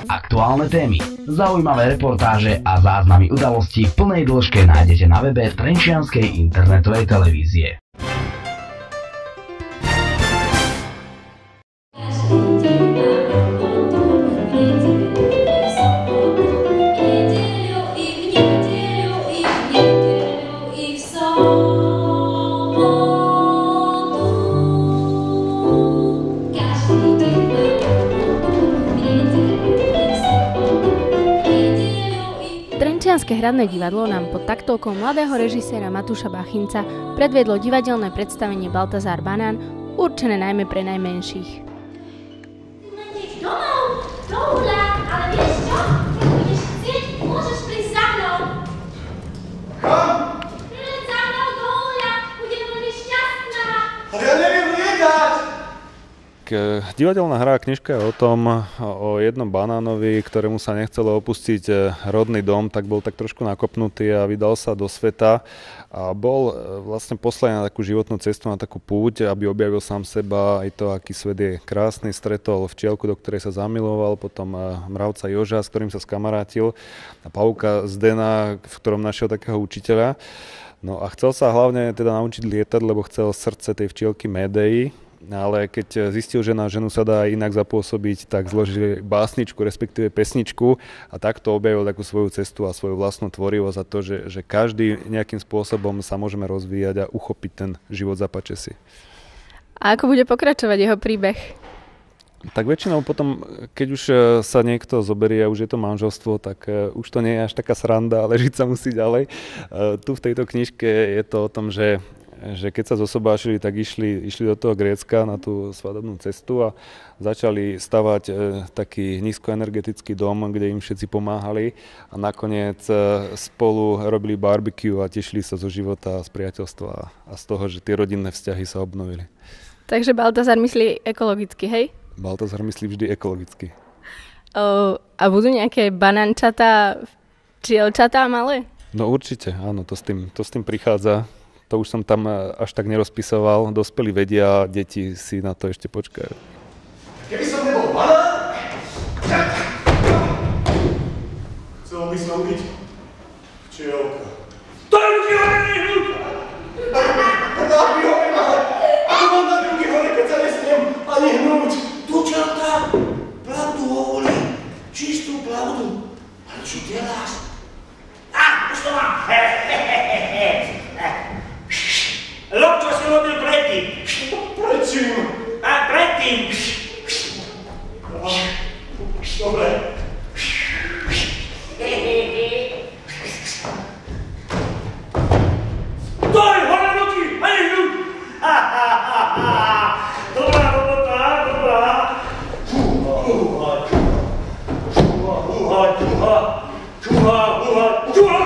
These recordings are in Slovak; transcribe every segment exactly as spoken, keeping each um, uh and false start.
aktuálne témy, zaujímavé reportáže a záznamy udalostí v plnej dĺžke nájdete na webe Trenčianskej internetovej televízie. Trenčianske hradné divadlo nám pod taktovkou mladého režiséra Matúša Bachinca predviedlo divadelné predstavenie Baltazar Banán, určené najmä pre najmenších. Domov, do uhla, ale vieš čo? Keď budeš chcieť, môžeš prísť za mnou. Kam? Príď za mnou do uhla, budem veľmi šťastná. Ale ja neviem lietať! Divadelná hra knižka je o tom, o jednom banánovi, ktorému sa nechcelo opustiť rodný dom, tak bol tak trošku nakopnutý a vydal sa do sveta a bol vlastne poslaný na takú životnú cestu, na takú púť, aby objavil sám seba, aj to, aký svet je krásny. Stretol včielku, do ktorej sa zamiloval, potom mravca Joža, s ktorým sa skamarátil, a pavúka Zdena, v ktorom našiel takého učiteľa. No a chcel sa hlavne teda naučiť lietať, lebo chcel srdce tej včielky Médei. Ale keď zistil, že na ženu sa dá inak zapôsobiť, tak zložil básničku, respektíve pesničku, a takto objavil takú svoju cestu a svoju vlastnú tvorivosť a to, že, že každý nejakým spôsobom sa môžeme rozvíjať a uchopiť ten život za pačesy. A ako bude pokračovať jeho príbeh? Tak väčšinou potom, keď už sa niekto zoberie a už je to manželstvo, tak už to nie je až taká sranda, ale žiť sa musí ďalej. Tu v tejto knižke je to o tom, že že keď sa zosobášili, tak išli, išli do toho Grécka na tú svadobnú cestu a začali stavať e, taký nízkoenergetický dom, kde im všetci pomáhali a nakoniec e, spolu robili barbecue a tešili sa zo života, z priateľstva a z toho, že tie rodinné vzťahy sa obnovili. Takže Baltazar myslí ekologicky, hej? Baltazar myslí vždy ekologicky. O, a budú nejaké banánčatá, včielčatá malé? No určite, áno, to s tým, to s tým prichádza. To už som tam až tak nerozpisoval. Dospelí vedia, deti si na to ešte počkajú. Keby som nebol banán, chcel by som byť včielka. To je ruky hore, nehnúť! Na druhý hore, ale ako mám na druhý hore, keď sa nesmiem ani hnúť? Tučelka, pravdu hovorí, čistú pravdu. Ale čo deláš? Á, už to mám! Lob, čo si robil predtým? Predtým? A predtým? Dobre. Stoj, hore noky, a nehnúť! Dobrá robota, dobrá. Čúha, čúha, čúha, čúha, čúha, čúha, čúha, čúha.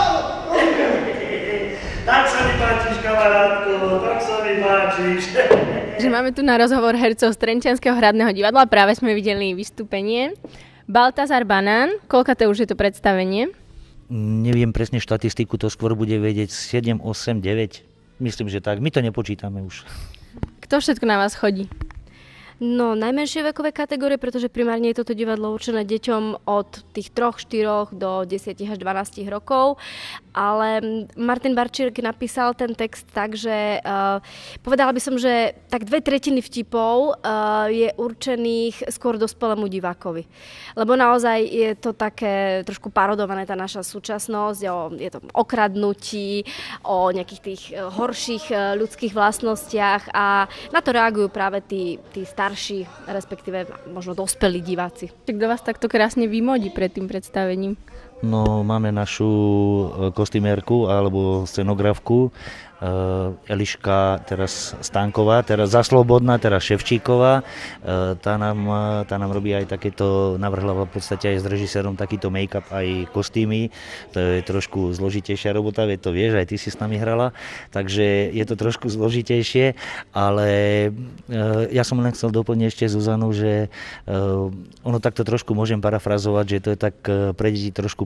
Tak sa mi páčiš, kamarátko, tak sa mi páčiš. Že máme tu na rozhovor hercov z Trenčianskeho hradného divadla. Práve sme videli vystúpenie. Baltazar Banán, koľkaté už je to predstavenie? Neviem presne štatistiku, to skôr bude vedieť sedem, osem, deväť. Myslím, že tak. My to nepočítame už. Kto všetko na vás chodí? No, najmenšie vekové kategórie, pretože primárne je toto divadlo určené deťom od tých troch štyroch do desať až dvanásť rokov. Ale Martin Barčík napísal ten text tak, že uh, povedala by som, že tak dve tretiny vtipov uh, je určených skôr dospelému divákovi. Lebo naozaj je to také trošku parodované, tá naša súčasnosť, o, je to okradnutí, o nejakých tých horších ľudských vlastnostiach a na to reagujú práve tí, tí starší, respektíve možno dospelí diváci. Tak kto vás takto krásne vymodí pred tým predstavením? No, máme našu kostýmierku alebo scenografku, Eliška teraz Stánková, teraz Zaslobodná, teraz Ševčíková. Tá nám, tá nám robí aj takéto, navrhla v podstate aj s režisérom takýto make-up aj kostýmy. To je trošku zložitejšia robota, veď to vieš, aj ty si s nami hrala, takže je to trošku zložitejšie, ale ja som len chcel doplniť ešte Zuzanu, že ono takto trošku môžem parafrazovať, že to je tak pre deti trošku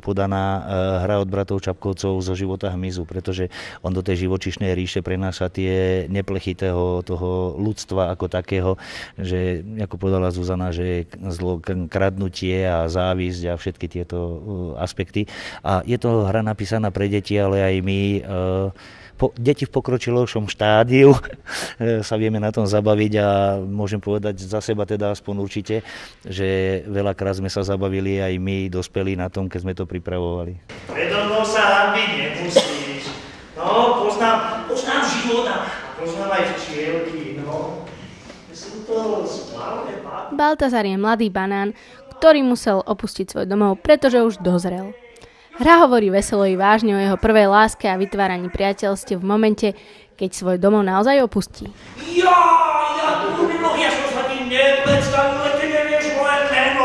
podaná hra od bratov Čapkovcov Zo života hmyzu, pretože on do tej živočíšnej ríše prenáša tie neplechy toho ľudstva ako takého, že ako povedala Zuzana, že zlo kradnutie a závisť a všetky tieto aspekty. A je to hra napísaná pre deti, ale aj my Po, deti v pokročilejšom štádiu sa vieme na tom zabaviť a môžem povedať za seba teda aspoň určite, že veľakrát sme sa zabavili aj my dospelí na tom, keď sme to pripravovali. Predo mnou sa hanbiť nemusíš. No, poznám, poznám život a poznám aj včielky, no. Sú to správne pády. Baltazar je mladý banán, ktorý musel opustiť svoj domov, pretože už dozrel. Hra hovorí veselo i vážne o jeho prvej láske a vytváraní priateľstiev v momente, keď svoj domov naozaj opustí. Ja, ja tu mimo, ja som sa ti nepredstavil, ale ty nevieš moje meno.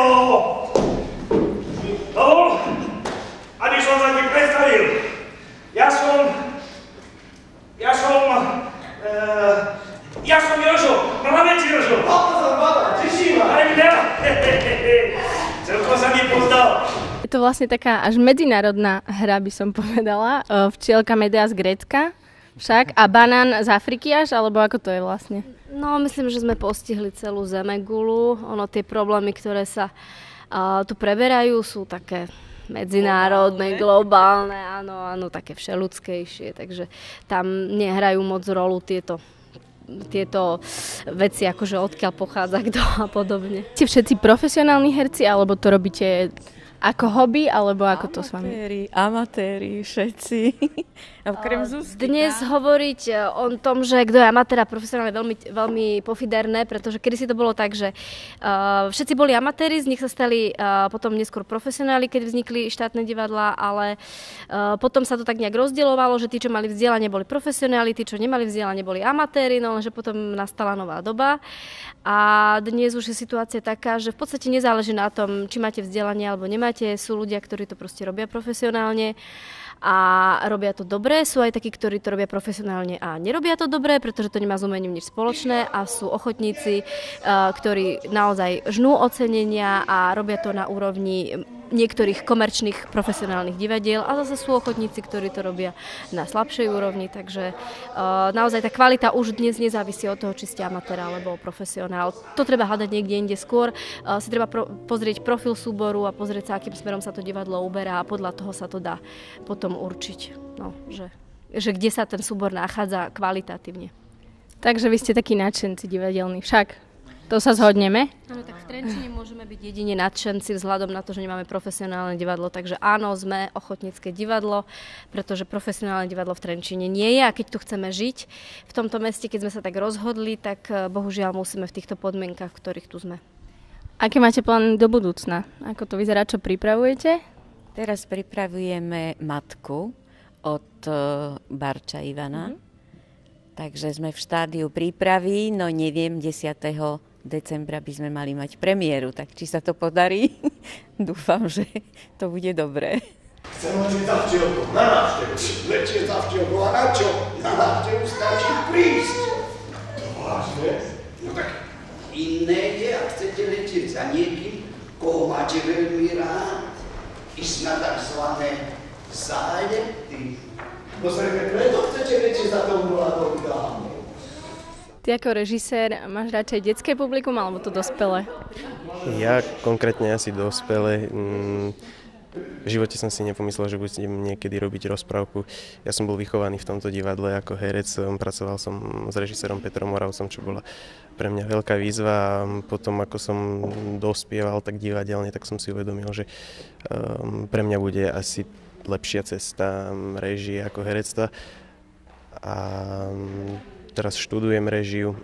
Dovol, aby som sa ti predstavil. Ja som, ja som, uh, ja som Jožo, mravec Jožo. Baltazar, Baltazar, teším ma. Aj mňa, celko sa mi pozdal. Je to vlastne taká až medzinárodná hra, by som povedala. Včielka medea z Grécka však a banán z Afriky až, alebo ako to je vlastne? No, myslím, že sme postihli celú zemegulu. Ono, tie problémy, ktoré sa uh, tu preberajú, sú také medzinárodné, globálne, áno, áno, také všeľudskejšie, takže tam nehrajú moc rolu tieto tieto veci, akože odkiaľ pochádza kto a podobne. Ste všetci profesionálni herci, alebo to robíte ako hobby, alebo ako to s vami? Amatéri, amatéri, všetci. Okrem Zuzky. Dnes hovoriť o tom, že kto je amatér a profesionálne, veľmi, veľmi pofiderné, pretože kedysi to bolo tak, že uh, všetci boli amatéri, z nich sa stali uh, potom neskôr profesionáli, keď vznikli štátne divadlá, ale uh, potom sa to tak nejak rozdielovalo, že tí, čo mali vzdelanie, boli profesionáli, tí, čo nemali vzdelanie, boli amatéri, no lenže potom nastala nová doba. A dnes už je situácia taká, že v podstate nezáleží na tom, či máte vzdelanie alebo nemáte. Sú ľudia, ktorí to proste robia profesionálne a robia to dobre. Sú aj takí, ktorí to robia profesionálne a nerobia to dobre, pretože to nemá s umením nič spoločné a sú ochotníci, ktorí naozaj žnú ocenenia a robia to na úrovni niektorých komerčných profesionálnych divadiel a zase sú ochotníci, ktorí to robia na slabšej úrovni, takže uh, naozaj tá kvalita už dnes nezávisí od toho, či ste amatér alebo profesionál. To treba hľadať niekde inde skôr, uh, si treba pro- pozrieť profil súboru a pozrieť sa, akým smerom sa to divadlo uberá a podľa toho sa to dá potom určiť, no, že, že kde sa ten súbor nachádza kvalitatívne. Takže vy ste takí nadšenci divadelní, však? To sa zhodneme? Áno, tak v Trenčine môžeme byť jedine nadšenci vzhľadom na to, že nemáme profesionálne divadlo, takže áno, sme ochotnícke divadlo, pretože profesionálne divadlo v Trenčine nie je a keď tu chceme žiť v tomto meste, keď sme sa tak rozhodli, tak bohužiaľ musíme v týchto podmienkach, v ktorých tu sme. Aké máte plány do budúcna? Ako to vyzerá, čo pripravujete? Teraz pripravujeme Matku od Barča Ivana. Mm-hmm. Takže sme v štádiu prípravy, no neviem, desiateho decembra by sme mali mať premiéru, tak či sa to podarí, dúfam, že to bude dobré. Chcem lečiť za včielkou, na návštevu. Lečiť za včielkou a na čo? Na návštevu stačí prísť. To vážne? No tak iné je, ak chcete lečiť za niekým, koho máte veľmi rád. Ísť na takzvané zájety. No zrejme preto chcete lečiť za tou mladou dámou. Ty ako režisér máš radšej detské publikum alebo to dospelé? Ja konkrétne asi dospelé. V živote som si nepomyslel, že budem niekedy robiť rozprávku. Ja som bol vychovaný v tomto divadle ako herec. Pracoval som s režisérom Petrom Moravcom, čo bola pre mňa veľká výzva. A potom, ako som dospieval tak divadelne, tak som si uvedomil, že pre mňa bude asi lepšia cesta réžie ako herectva. A teraz študujem réžiu,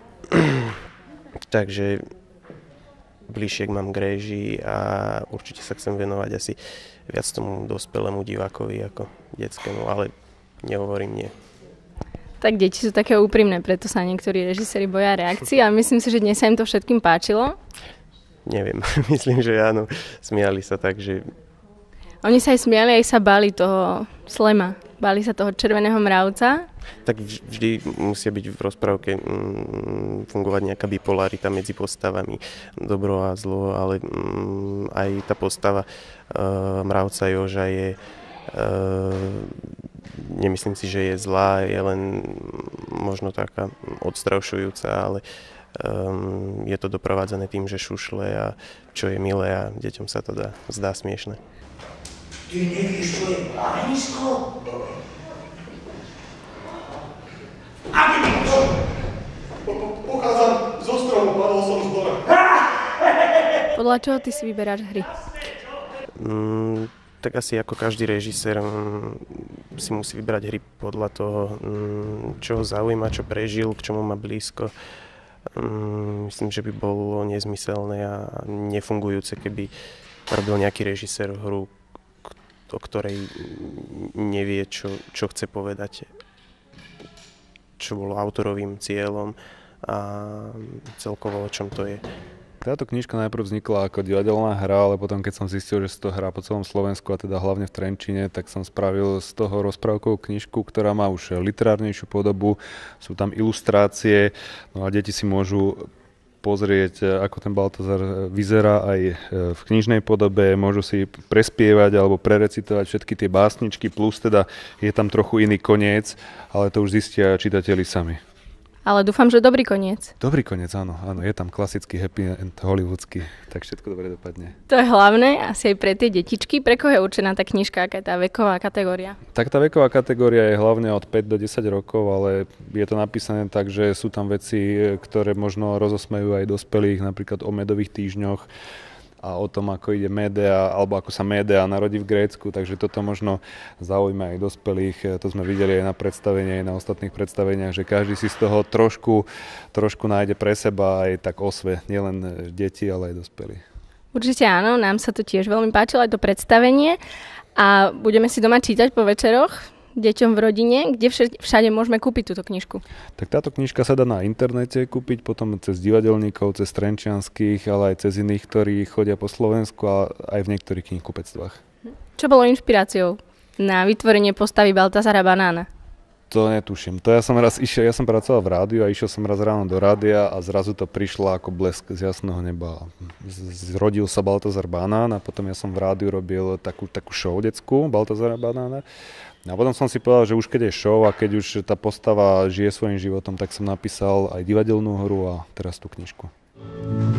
takže bližšie mám k réžii a určite sa chcem venovať asi viac tomu dospelému divákovi ako detskému, ale nehovorím nie. Tak deti sú také úprimné, preto sa niektorí režiséri boja reakcií a myslím si, že dnes sa im to všetkým páčilo. Neviem, myslím, že áno, smiali sa tak, že Oni sa aj smiali, aj sa báli toho slema. Báli sa toho červeného mravca. Tak vždy musia byť v rozprávke mm, fungovať nejaká bipolarita medzi postavami, dobro a zlo, ale mm, aj tá postava uh, mravca Joža je, uh, nemyslím si, že je zlá, je len možno taká odstrašujúca, ale um, je to doprevádzané tým, že šušle a čo je milé a deťom sa to dá, zdá smiešne. Ty nevieš, čo je plamenisko? Aký ty máš? Pochádzam zo stromu, padol som z dora. Podľa čoho ty si vyberáš hry? Mm, tak asi ako každý režisér mm, si musí vybrať hry podľa toho, mm, čo ho zaujíma, čo prežil, k čomu má blízko. Mm, myslím, že by bolo nezmyselné a nefungujúce, keby robil nejaký režisér hru, o ktorej nevie, čo, čo chce povedať, čo bolo autorovým cieľom a celkovo o čom to je. Táto knižka najprv vznikla ako divadelná hra, ale potom keď som zistil, že sa to hrá po celom Slovensku a teda hlavne v Trenčine, tak som spravil z toho rozprávkovú knižku, ktorá má už literárnejšiu podobu, sú tam ilustrácie, no a deti si môžu pozrieť, ako ten Baltazar vyzerá aj v knižnej podobe, môžu si prespievať alebo prerecitovať všetky tie básničky, plus teda je tam trochu iný koniec, ale to už zistia čitatelia sami. Ale dúfam, že dobrý koniec. Dobrý koniec, áno, áno, je tam klasický happy end hollywoodsky, tak všetko dobre dopadne. To je hlavné, asi aj pre tie detičky. Pre koho je určená tá knižka, aká je tá veková kategória? Tak tá veková kategória je hlavne od päť do desať rokov, ale je to napísané tak, že sú tam veci, ktoré možno rozosmejú aj dospelých, napríklad o medových týždňoch a o tom, ako ide Médea, alebo ako sa Médea narodí v Grécku, takže toto možno zaujíma aj dospelých. To sme videli aj na predstavení, aj na ostatných predstaveniach, že každý si z toho trošku, trošku nájde pre seba aj tak osve, nielen deti, ale aj dospelí. Určite áno, nám sa to tiež veľmi páčilo, aj to predstavenie a budeme si doma čítať po večeroch deťom v rodine, kde všade môžeme kúpiť túto knižku? Tak táto knižka sa dá na internete kúpiť, potom cez divadelníkov, cez trenčianskych, ale aj cez iných, ktorí chodia po Slovensku a aj v niektorých knihkupectvách. Čo bolo inšpiráciou na vytvorenie postavy Baltazara Banána? To netuším. To ja som raz išiel, ja som pracoval v rádiu a išiel som raz ráno do rádia a zrazu to prišlo ako blesk z jasného neba. Zrodil sa Baltazar Banán a potom ja som v rádiu robil takú, takú show detskú Baltazara Banána. A potom som si povedal, že už keď je show a keď už tá postava žije svojím životom, tak som napísal aj divadelnú hru a teraz tú knižku.